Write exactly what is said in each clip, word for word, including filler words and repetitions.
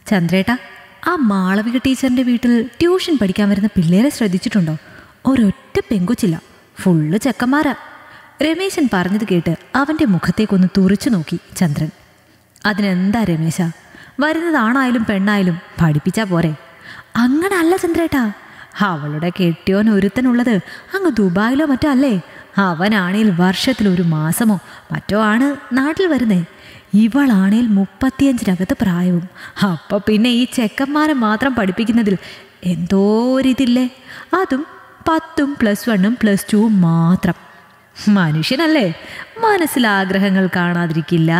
ചന്ദ്രേട്ടാ, ആ മാളവിക ടീച്ചറിൻ്റെ വീട്ടിൽ ട്യൂഷൻ പഠിക്കാൻ വരുന്ന പിള്ളേരെ ശ്രദ്ധിച്ചിട്ടുണ്ടോ? ഒരൊറ്റ പെങ്കൊച്ചില്ല, ഫുള്ള് ചെക്കന്മാരാ. രമേശൻ പറഞ്ഞത് കേട്ട് അവൻ്റെ മുഖത്തേക്കൊന്ന് തുറിച്ചു നോക്കി ചന്ദ്രൻ. അതിനെന്താ രമേശ, വരുന്നതാണായാലും പെണ്ണായാലും പഠിപ്പിച്ചാൽ പോരെ? അങ്ങനെ അല്ല ചന്ദ്രേട്ടാ, അവളുടെ കെട്ടിയോൻ ഒരുത്തനുള്ളത് അങ്ങ് ദുബായിലോ മറ്റോ അല്ലേ. അവനാണേൽ വർഷത്തിൽ ഒരു മാസമോ മറ്റോ ആണ് നാട്ടിൽ വരുന്നേ. ഇവളാണേൽ മുപ്പത്തിയഞ്ചിനകത്ത് പ്രായവും. അപ്പം പിന്നെ ഈ ചെക്കന്മാരെ മാത്രം പഠിപ്പിക്കുന്നതിൽ എന്തോ ഒരിതില്ലേ? അതും പത്തും പ്ലസ് വണ്ണും പ്ലസ് ടുവും മാത്രം. മനുഷ്യനല്ലേ, മനസ്സിലാഗ്രഹങ്ങൾ കാണാതിരിക്കില്ല.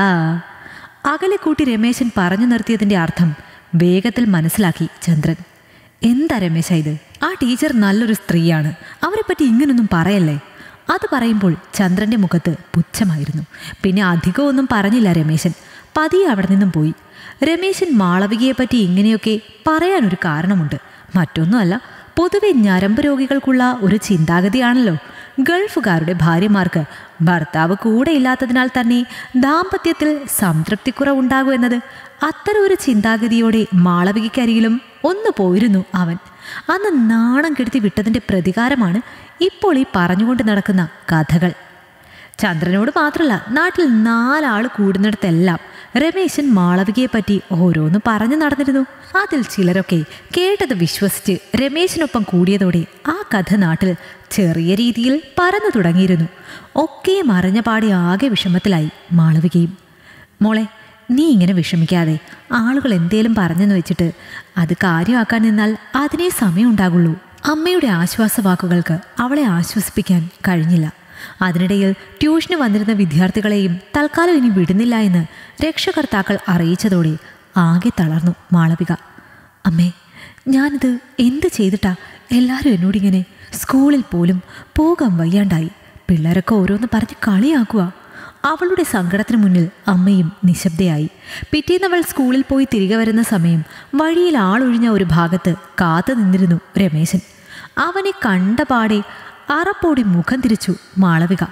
അകലെ കൂട്ടി രമേശൻ പറഞ്ഞു നിർത്തിയതിൻ്റെ അർത്ഥം വേഗത്തിൽ മനസ്സിലാക്കി ചന്ദ്രൻ. എന്താ രമേശ ഇത്? ആ ടീച്ചർ നല്ലൊരു സ്ത്രീയാണ്, അവരെപ്പറ്റി ഇങ്ങനൊന്നും പറയല്ലേ. അത് പറയുമ്പോൾ ചന്ദ്രൻ്റെ മുഖത്ത് പുച്ഛമായിരുന്നു. പിന്നെ അധികമൊന്നും പറഞ്ഞില്ല രമേശൻ. പതിയെ അവിടെ നിന്നും പോയി. രമേശൻ മാളവികയെപ്പറ്റി ഇങ്ങനെയൊക്കെ പറയാനൊരു കാരണമുണ്ട്. മറ്റൊന്നുമല്ല, പൊതുവെ ഞരമ്പ് രോഗികൾക്കുള്ള ഒരു ചിന്താഗതിയാണല്ലോ ഗൾഫുകാരുടെ ഭാര്യമാർക്ക് ഭർത്താവ് കൂടെ ഇല്ലാത്തതിനാൽ തന്നെ ദാമ്പത്യത്തിൽ സംതൃപ്തിക്കുറവുണ്ടാകും എന്നത്. അത്തരം ഒരു ചിന്താഗതിയോടെ മാളവികയ്ക്കരികിലും ഒന്ന് പോയിരുന്നു അവൻ. അന്ന് നാണം കെടുത്തി വിട്ടതിൻ്റെ പ്രതികാരമാണ് ഇപ്പോൾ ഈ പറഞ്ഞുകൊണ്ട് നടക്കുന്ന കഥകൾ. ചന്ദ്രനോട് മാത്രമല്ല, നാട്ടിൽ നാലാൾ കൂടുന്നിടത്തെല്ലാം രമേശൻ മാളവികയെപ്പറ്റി ഓരോന്ന് പറഞ്ഞു നടന്നിരുന്നു. അതിൽ ചിലരൊക്കെ കേട്ടത് വിശ്വസിച്ച് രമേശിനൊപ്പം കൂടിയതോടെ ആ കഥ നാട്ടിൽ ചെറിയ രീതിയിൽ പറന്നു തുടങ്ങിയിരുന്നു. ഒക്കെ മറിഞ്ഞ പാടി ആകെ വിഷമത്തിലായി മാളവികയും. മോളെ, നീ ഇങ്ങനെ വിഷമിക്കാതെ. ആളുകൾ എന്തേലും പറഞ്ഞെന്ന് വെച്ചിട്ട് അത് കാര്യമാക്കാൻ നിന്നാൽ അതിനേ സമയമുണ്ടാകുള്ളൂ. അമ്മയുടെ ആശ്വാസവാക്കുകൾക്ക് അവളെ ആശ്വസിപ്പിക്കാൻ കഴിഞ്ഞില്ല. അതിനിടയിൽ ട്യൂഷന് വന്നിരുന്ന വിദ്യാർത്ഥികളെയും തൽക്കാലം ഇനി വിടുന്നില്ല എന്ന് രക്ഷകർത്താക്കൾ അറിയിച്ചതോടെ ആകെ തളർന്നു മാളവിക. അമ്മേ, ഞാനിത് എന്ത് ചെയ്തിട്ടാ എല്ലാവരും എന്നോടിങ്ങനെ? സ്കൂളിൽ പോലും പോകാൻ വയ്യാണ്ടായി. പിള്ളേരൊക്കെ ഓരോന്ന് പറഞ്ഞ് കളിയാക്കുക. അവളുടെ സങ്കടത്തിന് മുന്നിൽ അമ്മയും നിശബ്ദയായി. പിറ്റേന്നവൾ സ്കൂളിൽ പോയി തിരികെ വരുന്ന സമയം വഴിയിൽ ആളൊഴിഞ്ഞ ഒരു ഭാഗത്ത് കാത്തു നിന്നിരുന്നു രമേശൻ. അവനെ കണ്ട പാടെ അറപ്പോടെ മുഖം തിരിച്ചു മാളവിക.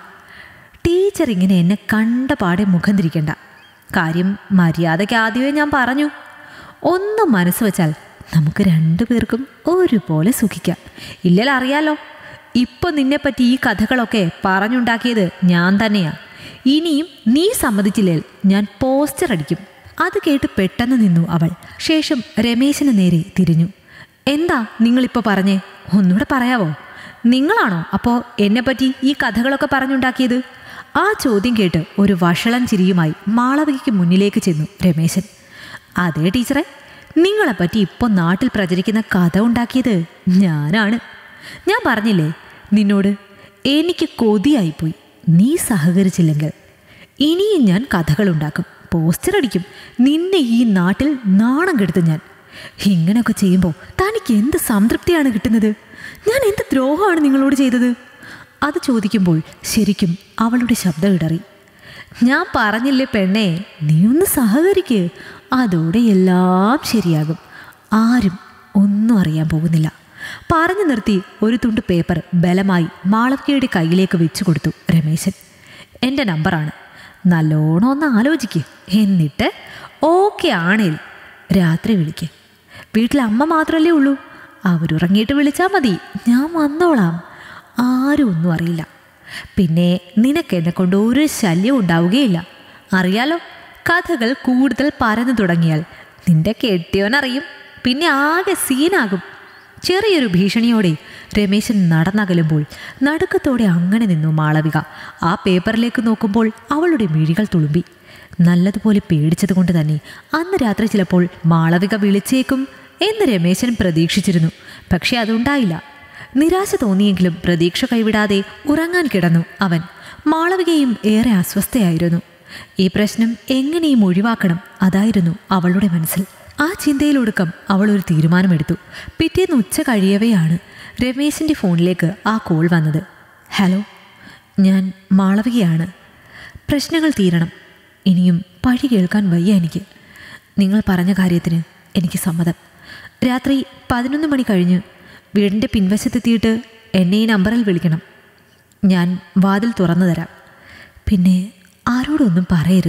ടീച്ചർ ഇങ്ങനെ എന്നെ കണ്ട പാടെ മുഖം തിരിക്കണ്ട. കാര്യം മര്യാദയ്ക്ക് ആദ്യമേ ഞാൻ പറഞ്ഞു. ഒന്നും മനസ്സ് വെച്ചാൽ നമുക്ക് രണ്ടു പേർക്കും ഒരുപോലെ സുഖിക്കാം. ഇല്ലല്ലോ, അറിയാലോ. ഇപ്പം നിന്നെപ്പറ്റി ഈ കഥകളൊക്കെ പറഞ്ഞുണ്ടാക്കിയത് ഞാൻ തന്നെയാ. ഇനിയും നീ സമ്മതിച്ചില്ലേ ഞാൻ പോസ്റ്റർ അടിക്കും. അത് കേട്ട് പെട്ടെന്ന് നിന്നു അവൾ. ശേഷം രമേശന് നേരെ തിരിഞ്ഞു. എന്താ നിങ്ങളിപ്പോൾ പറഞ്ഞേ? ഒന്നുകൂടെ പറയാവോ? നിങ്ങളാണോ അപ്പോൾ എന്നെപ്പറ്റി ഈ കഥകളൊക്കെ പറഞ്ഞുണ്ടാക്കിയത്? ആ ചോദ്യം കേട്ട് ഒരു വഷളൻ ചിരിയുമായി മാളവികയ്ക്ക് മുന്നിലേക്ക് ചെന്നു രമേശൻ. അതേ ടീച്ചറെ, നിങ്ങളെപ്പറ്റി ഇപ്പോൾ നാട്ടിൽ പ്രചരിക്കുന്ന കഥ ഉണ്ടാക്കിയത് ഞാനാണ്. ഞാൻ പറഞ്ഞില്ലേ നിന്നോട്, എനിക്ക് കൊതിയായിപ്പോയി. നീ സഹകരിച്ചില്ലെങ്കിൽ ഇനിയും ഞാൻ കഥകളുണ്ടാക്കും, പോസ്റ്റർ അടിക്കും. നിന്നെ ഈ നാട്ടിൽ നാണം കെടുത്തും ഞാൻ. ഇങ്ങനെയൊക്കെ ചെയ്യുമ്പോൾ തനിക്ക് എന്ത് സംതൃപ്തിയാണ് കിട്ടുന്നത്? ഞാൻ എന്ത് ദ്രോഹമാണ് നിങ്ങളോട് ചെയ്തത്? അത് ചോദിക്കുമ്പോൾ ശരിക്കും അവളുടെ ശബ്ദം ഇടറി. ഞാൻ പറഞ്ഞില്ലേ പെണ്ണേ, നീ ഒന്ന് സഹകരിക്ക്. അതോടെ എല്ലാം ശരിയാകും. ആരും ഒന്നും അറിയാൻ പോകുന്നില്ല. പറഞ്ഞു നിർത്തി ഒരു തുണ്ട് പേപ്പർ ബലമായി മാളവികയുടെ കയ്യിലേക്ക് വെച്ചു കൊടുത്തു രമേശൻ. എൻ്റെ നമ്പറാണ്, നല്ലോണം ഒന്ന് ആലോചിക്ക്. എന്നിട്ട് ഓക്കെ ആണേൽ രാത്രി വിളിക്ക്. വീട്ടിൽ അമ്മ മാത്രമല്ലേ ഉള്ളൂ, അവരുറങ്ങിയിട്ട് വിളിച്ചാൽ മതി. ഞാൻ വന്നോളാം. ആരും ഒന്നും അറിയില്ല. പിന്നെ നിനക്ക് എന്നെ കൊണ്ട് ഒരു ശല്യം ഉണ്ടാവുകയില്ല. അറിയാലോ, കഥകൾ കൂടുതൽ പരന്നു തുടങ്ങിയാൽ നിന്റെ കെട്ടിയോനറിയും. പിന്നെ ആകെ സീനാകും. ചെറിയൊരു ഭീഷണിയോടെ രമേശൻ നടന്നകലുമ്പോൾ നടുക്കത്തോടെ അങ്ങനെ നിന്നു മാളവിക. ആ പേപ്പറിലേക്ക് നോക്കുമ്പോൾ അവളുടെ മിഴികൾ തുളുമ്പി. നല്ലതുപോലെ പേടിച്ചതുകൊണ്ട് തന്നെ അന്ന് രാത്രി ചിലപ്പോൾ മാളവിക വിളിച്ചേക്കും എന്ന് രമേശൻ പ്രതീക്ഷിച്ചിരുന്നു. പക്ഷെ അതുണ്ടായില്ല. നിരാശ തോന്നിയെങ്കിലും പ്രതീക്ഷ കൈവിടാതെ ഉറങ്ങാൻ കിടന്നു അവൻ. മാളവികയും ഏറെ അസ്വസ്ഥയായിരുന്നു. ഈ പ്രശ്നം എങ്ങനെയും ഒഴിവാക്കണം, അതായിരുന്നു അവളുടെ മനസ്സിൽ. ആ ചിന്തയിലൊടുക്കം അവൾ ഒരു തീരുമാനമെടുത്തു. പിറ്റേന്ന് ഉച്ച കഴിയവെയാണ് രമേശിൻ്റെ ഫോണിലേക്ക് ആ കോൾ വന്നത്. ഹലോ, ഞാൻ മാളവികയാണ്. പ്രശ്നങ്ങൾ തീരണം. ഇനിയും പഴി കേൾക്കാൻ വയ്യ എനിക്ക്. നിങ്ങൾ പറഞ്ഞ കാര്യത്തിന് എനിക്ക് സമ്മതം. രാത്രി പതിനൊന്ന് മണി കഴിഞ്ഞ് വീടിൻ്റെ പിൻവശത്തെത്തിയിട്ട് എന്നെ ഈ നമ്പറിൽ വിളിക്കണം. ഞാൻ വാതിൽ തുറന്നു തരാം. പിന്നെ ആരോടൊന്നും പറയരുത്.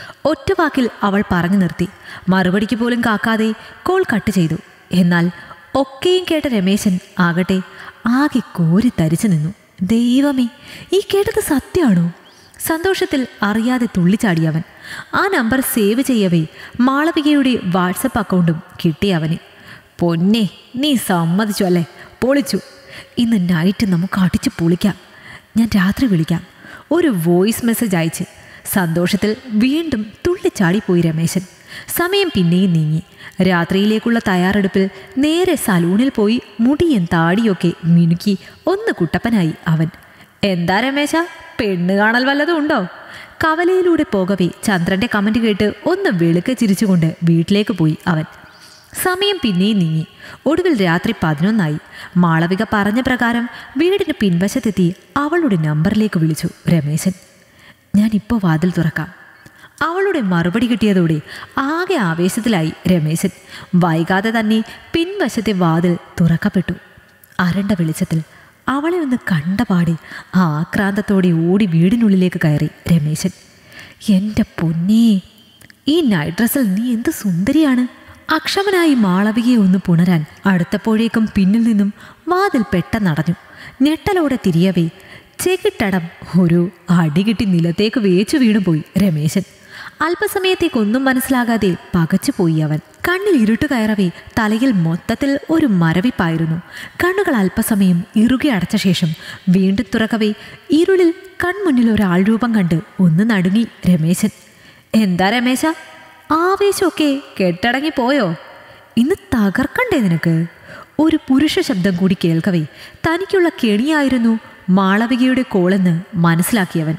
ഒറ്റ വാക്കിൽ അവൾ പറഞ്ഞു നിർത്തി. മറുപടിക്ക് പോലും കാക്കാതെ കോൾ കട്ട് ചെയ്തു. എന്നാൽ ഒക്കെയും കേട്ട രമേശൻ ആകട്ടെ ആകെ കോരി തരിച്ചു നിന്നു. ദൈവമേ, ഈ കേട്ടത് സത്യമാണോ? സന്തോഷത്തിൽ അറിയാതെ തുള്ളിച്ചാടിയവൻ. ആ നമ്പർ സേവ് ചെയ്യവേ മാളവികയുടെ വാട്സപ്പ് അക്കൗണ്ടും കിട്ടിയവന്. പൊന്നെ, നീ സമ്മതിച്ചു അല്ലേ? പൊളിച്ചു. ഇന്ന് നൈറ്റ് നമുക്ക് അടിച്ച് പൊളിക്കാം. ഞാൻ രാത്രി വിളിക്കാം. ഒരു വോയിസ് മെസ്സേജ് അയച്ച്. സന്തോഷത്തിൽ വീണ്ടും തുള്ളിച്ചാടിപ്പോയി രമേശൻ. സമയം പിന്നെയും നീങ്ങി. രാത്രിയിലേക്കുള്ള തയ്യാറെടുപ്പിൽ നേരെ സലൂണിൽ പോയി മുടിയും താടിയൊക്കെ മിനുക്കി ഒന്ന് കുട്ടപ്പനായി അവൻ. എന്താ രമേശ, പെണ്ണ് കാണൽ വല്ലതും ഉണ്ടോ? കവലയിലൂടെ പോകവേ ചന്ദ്രന്റെ കമന്റ് കേട്ട് ഒന്ന് വെളുക്കെ ചിരിച്ചുകൊണ്ട് വീട്ടിലേക്ക് പോയി അവൻ. സമയം പിന്നെയും നീങ്ങി. ഒടുവിൽ രാത്രി പതിനൊന്നായി. മാളവിക പറഞ്ഞ പ്രകാരം വീടിന് പിൻവശത്തെത്തി അവളുടെ നമ്പറിലേക്ക് വിളിച്ചു രമേശൻ. ഞാനിപ്പോൾ വാതിൽ തുറക്കാം. അവളുടെ മറുപടി കിട്ടിയതോടെ ആകെ ആവേശത്തിലായി രമേശൻ. വൈകാതെ തന്നെ പിൻവശത്തെ വാതിൽ തുറക്കപ്പെട്ടു. അരണ്ട വെളിച്ചത്തിൽ അവളെ ഒന്ന് കണ്ടപാടെ ആക്രാന്തത്തോടെ ഓടി വീടിനുള്ളിലേക്ക് കയറി രമേശൻ. എൻ്റെ പൊന്നേ, ഈ നൈറ്റ് ഡ്രസ്സിൽ നീ എന്ത് സുന്ദരിയാണ്! അക്ഷമനായി മാളവികയെ ഒന്ന് പുണരാൻ അടുത്തപ്പോഴേക്കും പിന്നിൽ നിന്നും വാതിൽ പെട്ടെന്നടഞ്ഞു. ഞെട്ടലോടെ തിരിയവേ ചെകിട്ടടം ഒരു അടികിട്ടി നിലത്തേക്ക് വേച്ചു വീണുപോയി രമേശൻ. അല്പസമയത്തേക്കൊന്നും മനസ്സിലാകാതെ പകച്ചുപോയി അവൻ. കണ്ണിൽ ഇരുട്ട് കയറവേ തലയിൽ മൊത്തത്തിൽ ഒരു മരവിപ്പായിരുന്നു. കണ്ണുകൾ അല്പസമയം ഇറുകെ അടച്ച ശേഷം വീണ്ടും തുറക്കവേ ഇരുളിൽ കൺമുന്നിൽ ഒരാൾ രൂപം കണ്ട് ഒന്ന് നടുങ്ങി രമേശൻ. എന്താ രമേശ, ആവേശമൊക്കെ കെട്ടടങ്ങിപ്പോയോ? ഇന്ന് തകർക്കണ്ടേ നിനക്ക്? ഒരു പുരുഷ ശബ്ദം കൂടി കേൾക്കവേ തനിക്കുള്ള കെണിയായിരുന്നു മാളവികയുടെ കോളെന്ന് മനസ്സിലാക്കിയവൻ.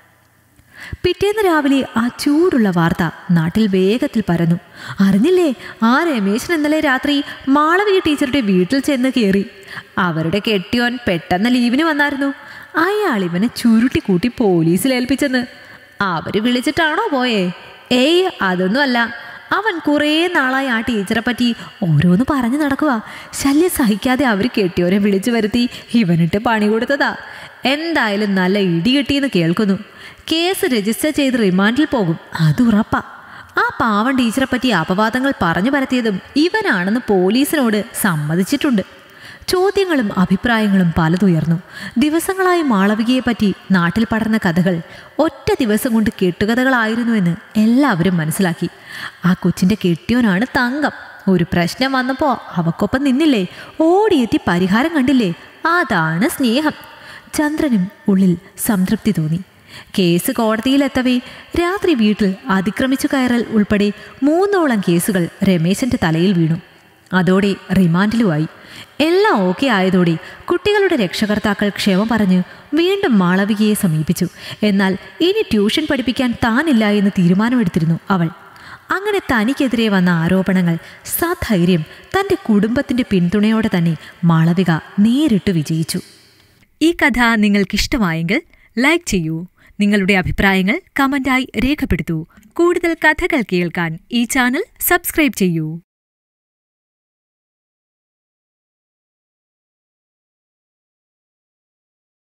പിറ്റേന്ന് രാവിലെ ആ ചൂടുള്ള വാർത്ത നാട്ടിൽ വേഗത്തിൽ പരന്നു. അറിഞ്ഞില്ലേ, ആ രമേശൻ ഇന്നലെ രാത്രി മാളവിക ടീച്ചറുടെ വീട്ടിൽ ചെന്ന് കയറി. അവരുടെ കെട്ടിയോൻ പെട്ടെന്ന് ലീവിന് വന്നായിരുന്നു. അയാൾ ഇവനെ ചുരുട്ടി കൂട്ടി പോലീസിൽ ഏൽപ്പിച്ചെന്ന്. അവര് വിളിച്ചിട്ടാണോ പോയേ? ഏയ്, അതൊന്നുമല്ല. അവൻ കുറേ നാളായി ആ ടീച്ചറെ പറ്റി ഓരോന്ന് പറഞ്ഞു നടക്കുക. ശല്യം സഹിക്കാതെ അവർ കെട്ടിയോരെ വിളിച്ചു വരുത്തി ഇവനിട്ട് പണി കൊടുത്തതാ. എന്തായാലും നല്ല ഇടി കിട്ടിയെന്ന് കേൾക്കുന്നു. കേസ് രജിസ്റ്റർ ചെയ്ത് റിമാൻഡിൽ പോകും, അത് ഉറപ്പാ. ആ പാവൻ ടീച്ചറെ പറ്റി അപവാദങ്ങൾ പറഞ്ഞു പരത്തിയതും ഇവനാണെന്ന് പോലീസിനോട് സമ്മതിച്ചിട്ടുണ്ട്. ചോദ്യങ്ങളും അഭിപ്രായങ്ങളും പലതുയർന്നു. ദിവസങ്ങളായി മാളവികയെ പറ്റി നാട്ടിൽ പടർന്ന കഥകൾ ഒറ്റ ദിവസം കൊണ്ട് കെട്ടുകഥകളായിരുന്നുവെന്ന് എല്ലാവരും മനസ്സിലാക്കി. ആ കൊച്ചിൻ്റെ കെട്ടിയോനാണ് തങ്കം. ഒരു പ്രശ്നം വന്നപ്പോൾ അവക്കൊപ്പം നിന്നില്ലേ, ഓടിയെത്തി പരിഹാരം കണ്ടില്ലേ, അതാണ് സ്നേഹം. ചന്ദ്രനും ഉള്ളിൽ സംതൃപ്തി തോന്നി. കേസ് കോടതിയിലെത്തവേ രാത്രി വീട്ടിൽ അതിക്രമിച്ചു കയറൽ ഉൾപ്പെടെ മൂന്നോളം കേസുകൾ രമേശന്റെ തലയിൽ വീണു. അതോടെ റിമാൻഡിലുമായി. എല്ലാം ഓക്കെ ആയതോടെ കുട്ടികളുടെ രക്ഷകർത്താക്കൾ ക്ഷമ പറഞ്ഞ് വീണ്ടും മാളവികയെ സമീപിച്ചു. എന്നാൽ ഇനി ട്യൂഷൻ പഠിപ്പിക്കാൻ താനില്ല എന്ന് തീരുമാനമെടുത്തിരുന്നു അവൾ. അങ്ങനെ തനിക്കെതിരെ വന്ന ആരോപണങ്ങൾ സധൈര്യം തൻ്റെ കുടുംബത്തിൻ്റെ പിന്തുണയോടെ തന്നെ മാളവിക നേരിട്ട് വിജയിച്ചു. ഈ കഥ നിങ്ങൾക്കിഷ്ടമായെങ്കിൽ ലൈക്ക് ചെയ്യൂ. നിങ്ങളുടെ അഭിപ്രായങ്ങൾ കമന്റായി രേഖപ്പെടുത്തൂ. കൂടുതൽ കഥകൾ കേൾക്കാൻ ഈ ചാനൽ സബ്സ്ക്രൈബ് ചെയ്യൂ.